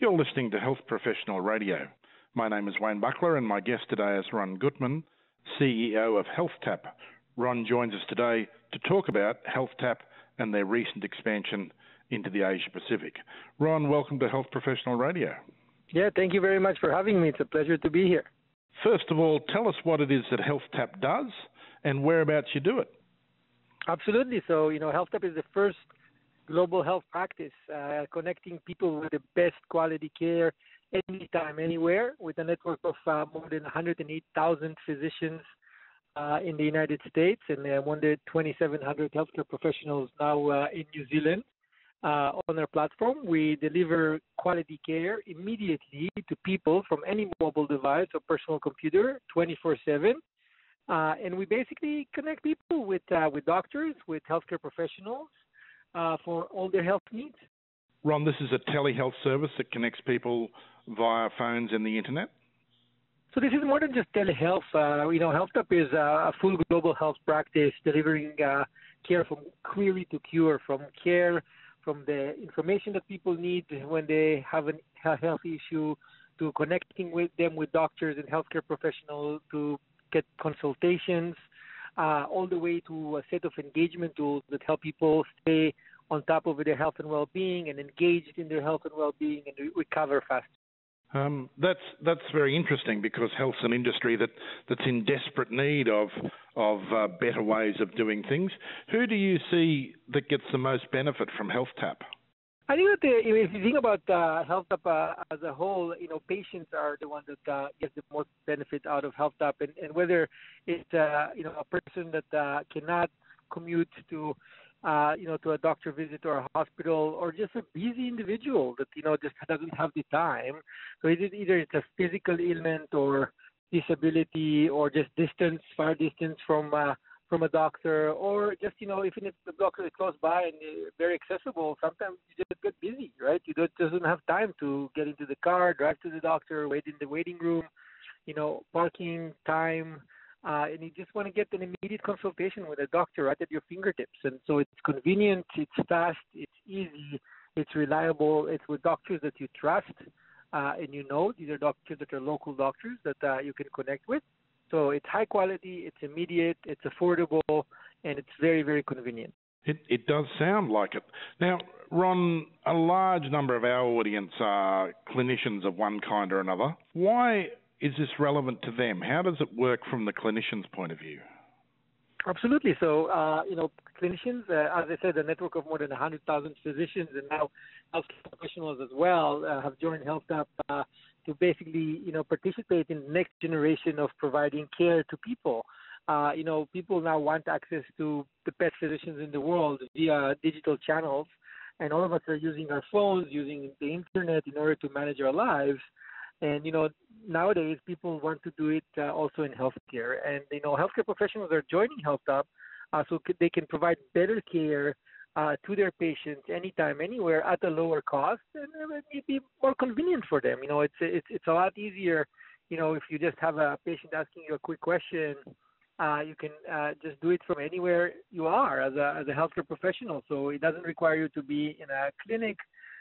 You're listening to Health Professional Radio. My name is Wayne Buckler and my guest today is Ron Gutman, CEO of HealthTap. Ron joins us today to talk about HealthTap and their recent expansion into the Asia Pacific. Ron, welcome to Health Professional Radio. Yeah, thank you very much for having me. It's a pleasure to be here. First of all, tell us what it is that HealthTap does and whereabouts you do it. Absolutely. So, HealthTap is the first global health practice connecting people with the best quality care anytime, anywhere, with a network of more than 108,000 physicians in the United States and more than 2,700 healthcare professionals now in New Zealand. On our platform, we deliver quality care immediately to people from any mobile device or personal computer 24/7. And we basically connect people with doctors, with healthcare professionals for all their health needs. Ron, this is a telehealth service that connects people via phones and the internet? So this is more than just telehealth. HealthTap is a full global health practice delivering care from query to cure, from the information that people need when they have a health issue, to connecting with them with doctors and healthcare professionals to get consultations, all the way to a set of engagement tools that help people stay on top of their health and well-being and engaged in their health and well-being and recover fast. That's very interesting because health's an industry that's in desperate need of better ways of doing things. Who do you see that gets the most benefit from HealthTap? I think that if you think about HealthTap as a whole, patients are the ones that get the most benefit out of HealthTap, and whether it's a person that cannot commute to a doctor visit or a hospital, or just a busy individual that just doesn't have the time. So either it's a physical ailment or disability, or just far distance from a doctor, or just even if the doctor is close by and very accessible, sometimes you just get busy, right? You doesn't have time to get into the car, drive to the doctor, wait in the waiting room, parking time. And you just want to get an immediate consultation with a doctor right at your fingertips. And so it's convenient, it's fast, it's easy, it's reliable, it's with doctors that you trust, and these are doctors that are local doctors that you can connect with. So it's high quality, it's immediate, it's affordable, and it's very, very convenient. It does sound like it. Now, Ron, a large number of our audience are clinicians of one kind or another. Why is this relevant to them? How does it work from the clinician's point of view? Absolutely. So, clinicians, as I said, a network of more than 100,000 physicians and now healthcare professionals as well have joined HealthTap to basically, participate in the next generation of providing care to people. People now want access to the best physicians in the world via digital channels, and all of us are using our phones, using the internet in order to manage our lives. And, nowadays people want to do it also in healthcare. And, healthcare professionals are joining HealthTap so they can provide better care to their patients anytime, anywhere at a lower cost, and it may be more convenient for them. It's a lot easier, if you just have a patient asking you a quick question, you can just do it from anywhere you are as a healthcare professional. So it doesn't require you to be in a clinic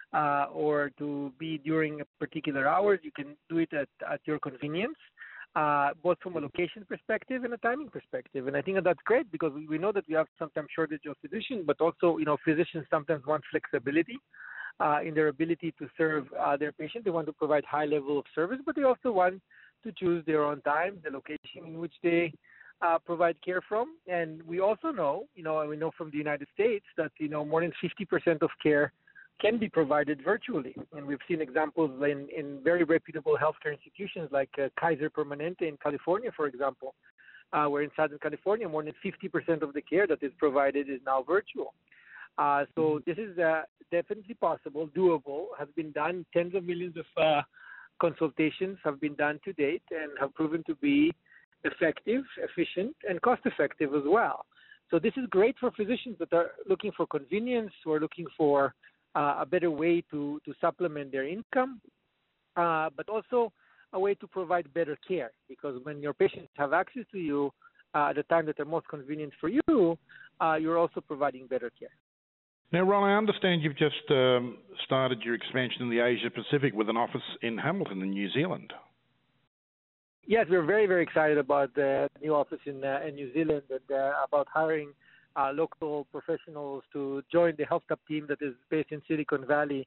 or to be during particular hours. You can do it at your convenience, both from a location perspective and a timing perspective. And I think that's great because we know that we have sometimes shortage of physicians, but also, physicians sometimes want flexibility in their ability to serve their patient. They want to provide high level of service, but they also want to choose their own time, the location in which they provide care from. And we also know, we know from the United States that, more than 50% of care can be provided virtually. And we've seen examples in very reputable healthcare institutions like Kaiser Permanente in California, for example, where in Southern California, more than 50% of the care that is provided is now virtual. So this is definitely possible, doable, has been done. Tens of millions of consultations have been done to date and have proven to be effective, efficient, and cost-effective as well. So this is great for physicians that are looking for convenience or looking for a better way to supplement their income, but also a way to provide better care, because when your patients have access to you at the time that are most convenient for you, you're also providing better care. Now, Ron, I understand you've just started your expansion in the Asia Pacific with an office in Hamilton in New Zealand. Yes, we're very, very excited about the new office in New Zealand and about hiring local professionals to join the HealthTap team that is based in Silicon Valley.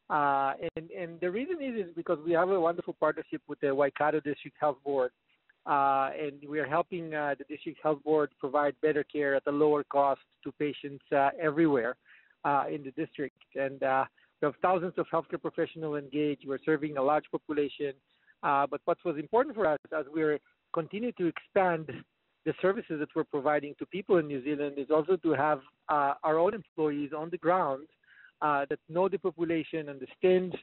And the reason is because we have a wonderful partnership with the Waikato District Health Board, and we are helping the District Health Board provide better care at a lower cost to patients everywhere in the district. And we have thousands of healthcare professionals engaged. We're serving a large population. But what was important for us as we're continue to expand the services that we're providing to people in New Zealand is also to have our own employees on the ground that know the population, understand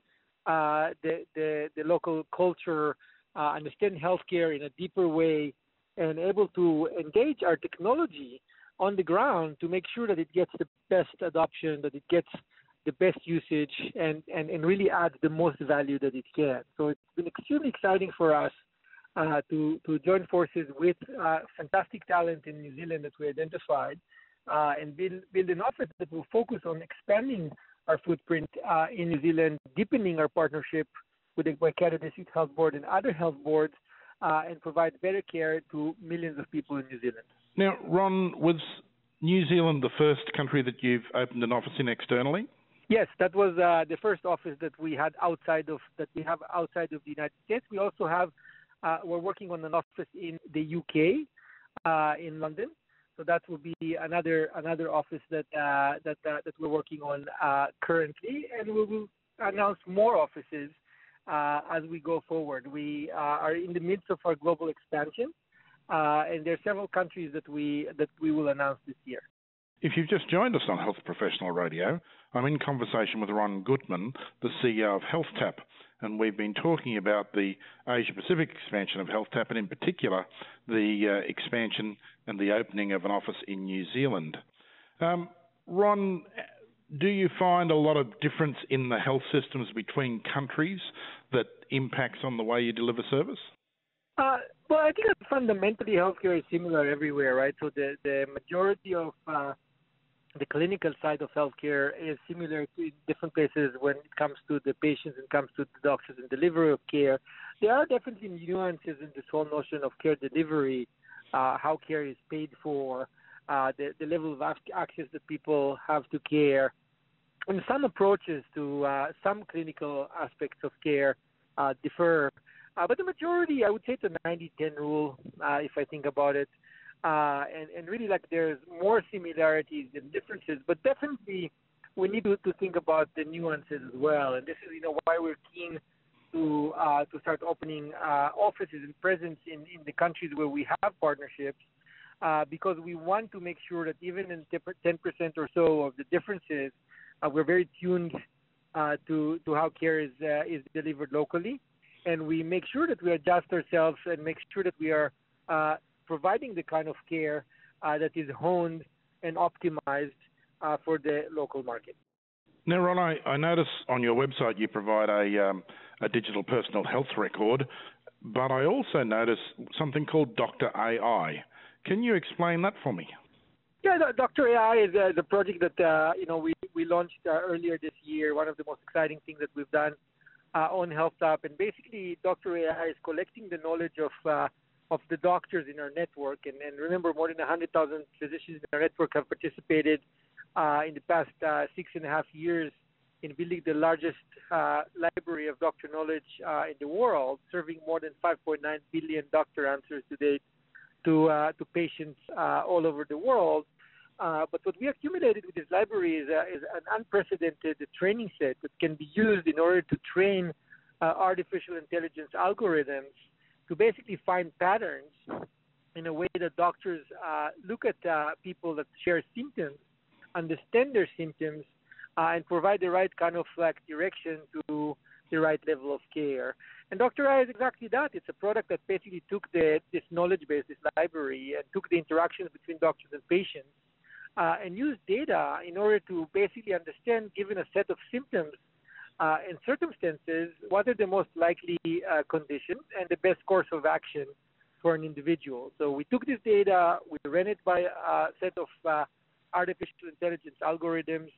the local culture, understand healthcare in a deeper way, and able to engage our technology on the ground to make sure that it gets the best adoption, that it gets the best usage, and really adds the most value that it can. So it's been extremely exciting for us to join forces with fantastic talent in New Zealand that we identified and build an office that will focus on expanding our footprint in New Zealand, deepening our partnership with the Waikato District Health Board and other health boards, and provide better care to millions of people in New Zealand. Now, Ron, was New Zealand the first country that you've opened an office in externally? Yes, that was the first office that we had outside of the United States. We also have we're working on an office in the UK, in London. So that will be another office that we're working on currently, and we will announce more offices as we go forward. We are in the midst of our global expansion, and there are several countries that we will announce this year. If you've just joined us on Health Professional Radio, I'm in conversation with Ron Gutman, the CEO of HealthTap, and we've been talking about the Asia Pacific expansion of HealthTap, and in particular the expansion and the opening of an office in New Zealand. Ron, do you find a lot of difference in the health systems between countries that impacts on the way you deliver service? Well, I think that fundamentally healthcare is similar everywhere, right? So the majority of the clinical side of healthcare is similar to different places when it comes to the patients and comes to the doctors and delivery of care. There are definitely nuances in this whole notion of care delivery, how care is paid for, the level of access that people have to care, and some approaches to some clinical aspects of care differ. But the majority, I would say, it's a 90-10 rule, if I think about it. And really, like, there's more similarities than differences. But definitely, we need to think about the nuances as well. And this is, why we're keen to start opening offices and presence in the countries where we have partnerships, because we want to make sure that even in 10% or so of the differences, we're very tuned to how care is delivered locally. And we make sure that we adjust ourselves and make sure that we are providing the kind of care that is honed and optimized for the local market. Now, Ron, I notice on your website you provide a digital personal health record, but I also notice something called Dr. AI. Can you explain that for me? Yeah, Dr. AI is a project that we launched earlier this year. One of the most exciting things that we've done on HealthTap, and basically Dr. AI is collecting the knowledge of the doctors in our network. And remember, more than 100,000 physicians in our network have participated in the past 6.5 years in building the largest library of doctor knowledge in the world, serving more than 5.9 billion doctor answers to date to patients all over the world. But what we accumulated with this library is an unprecedented training set that can be used in order to train artificial intelligence algorithms to basically find patterns in a way that doctors look at people that share symptoms, understand their symptoms, and provide the right kind of direction to the right level of care. And Dr. AI is exactly that. It's a product that basically took this knowledge base, this library, and took the interactions between doctors and patients, and used data in order to basically understand, given a set of symptoms and circumstances, what are the most likely conditions and the best course of action for an individual. So we took this data, we ran it by a set of artificial intelligence algorithms.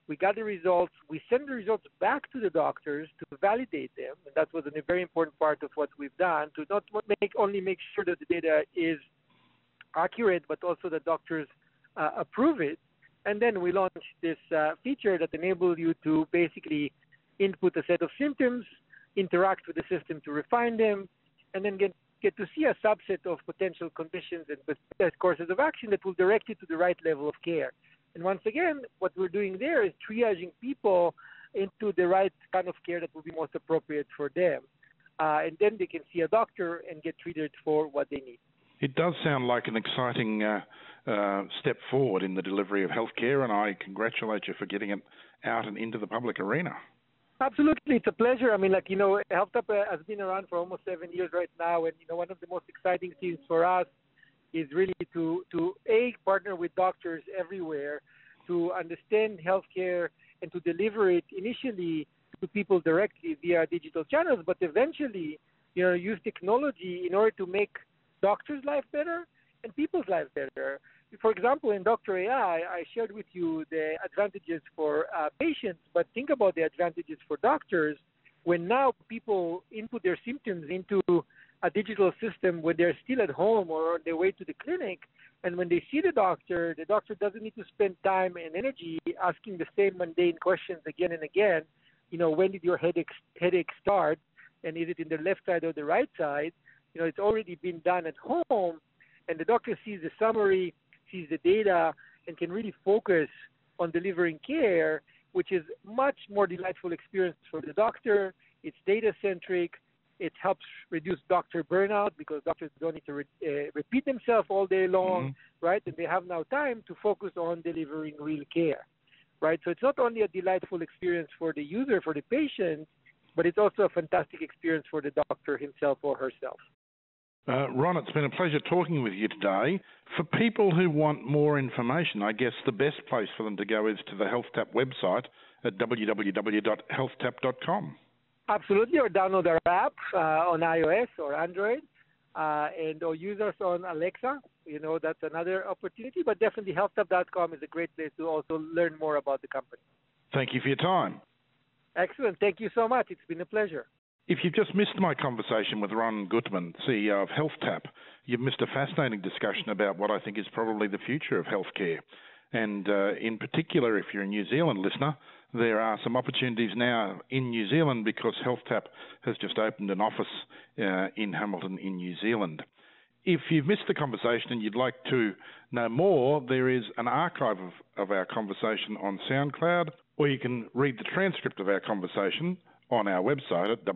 We got the results. We send the results back to the doctors to validate them. And that was a very important part of what we've done, to not only make sure that the data is accurate, but also the doctors approve it. And then we launched this feature that enables you to basically input a set of symptoms, interact with the system to refine them, and then get to see a subset of potential conditions and courses of action that will direct you to the right level of care. And once again, what we're doing there is triaging people into the right kind of care that will be most appropriate for them. And then they can see a doctor and get treated for what they need. It does sound like an exciting step forward in the delivery of healthcare, and I congratulate you for getting it out and into the public arena. Absolutely. It's a pleasure. I mean, HealthTap has been around for almost 7 years right now, and, one of the most exciting things for us is really to partner with doctors everywhere to understand healthcare and to deliver it initially to people directly via digital channels, but eventually, use technology in order to make doctors' life better and people's lives better. For example, in Dr. AI, I shared with you the advantages for patients, but think about the advantages for doctors when now people input their symptoms into a digital system when they're still at home or on their way to the clinic, and when they see the doctor doesn't need to spend time and energy asking the same mundane questions again and again. When did your headache start, and is it in the left side or the right side? It's already been done at home, and the doctor sees the summary, sees the data, and can really focus on delivering care, which is much more delightful experience for the doctor. It's data-centric. It helps reduce doctor burnout because doctors don't need to repeat themselves all day long, right? And they have now time to focus on delivering real care, right? So it's not only a delightful experience for the user, for the patient, but it's also a fantastic experience for the doctor himself or herself. Ron, it's been a pleasure talking with you today. For people who want more information, I guess the best place for them to go is to the HealthTap website at www.healthtap.com. Absolutely, or download our app on iOS or Android, or use us on Alexa. That's another opportunity, but definitely healthtap.com is a great place to also learn more about the company. Thank you for your time. Excellent. Thank you so much. It's been a pleasure. If you've just missed my conversation with Ron Gutman, CEO of HealthTap, you've missed a fascinating discussion about what I think is probably the future of healthcare. And in particular, if you're a New Zealand listener, there are some opportunities now in New Zealand because HealthTap has just opened an office in Hamilton in New Zealand. If you've missed the conversation and you'd like to know more, there is an archive of our conversation on SoundCloud, or you can read the transcript of our conversation on our website at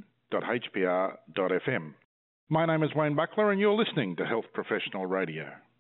www.hpr.fm. My name is Wayne Buckler, and you're listening to Health Professional Radio.